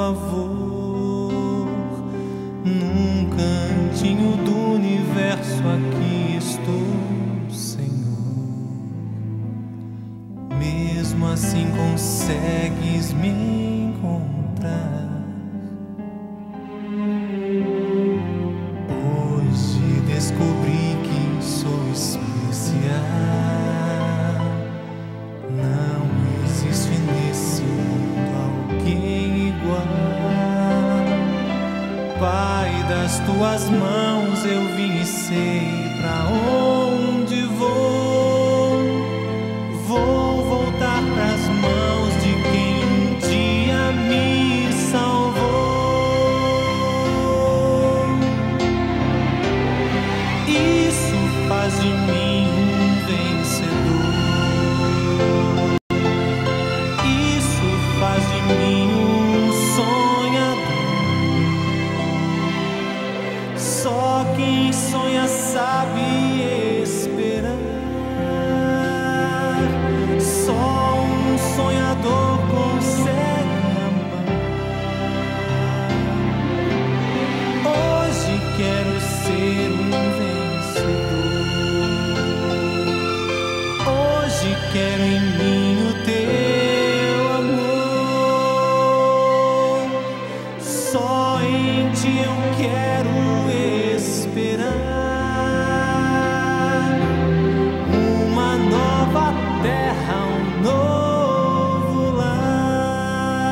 favor. Num cantinho do universo aqui estou, Senhor. Mesmo assim consegues me encontrar. Hoje descobri que sou especial. Não existe nesse mundo alguém igual. Pai, das tuas mãos eu vim e sei pra onde vou. Vou voltar pras mãos de quem um dia me salvou. Isso faz de mim um vencedor. Isso faz de mim um sonhador. Só quem sonha sabe esperar. Só um sonhador consegue amar. Hoje quero ser um vencedor. Hoje quero em mim o teu amor. Só em ti eu quero esperar. Uma nova terra, um novo lar.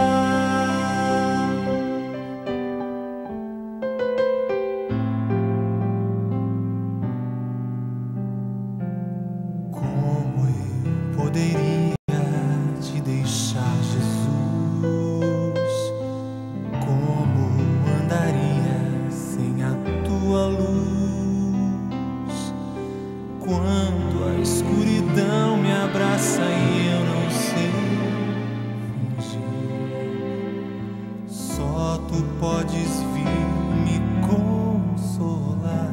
Como eu poderia te deixar, Jesus? Como andaria sem a tua luz? Quando a escuridão me abraça e eu não sei fingir, só tu podes vir me consolar.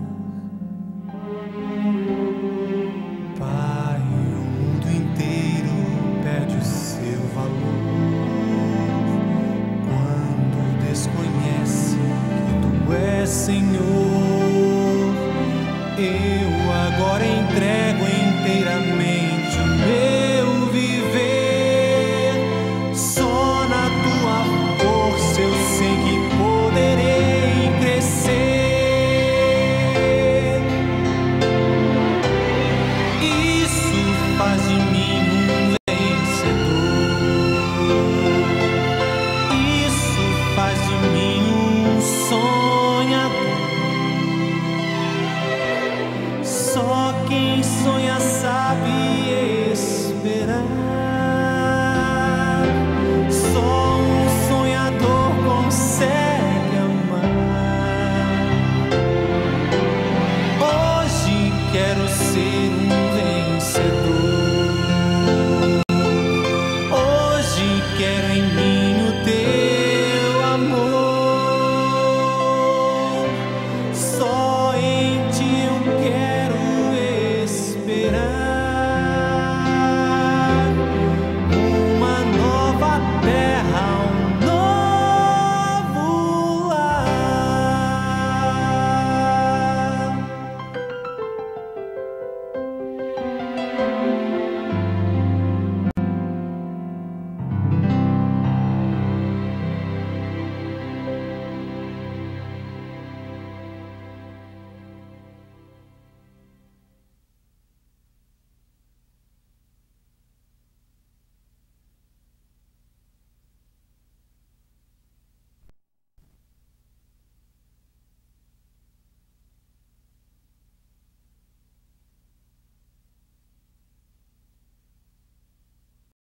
Pai, o mundo inteiro perde o seu valor quando desconhece que tu és Senhor.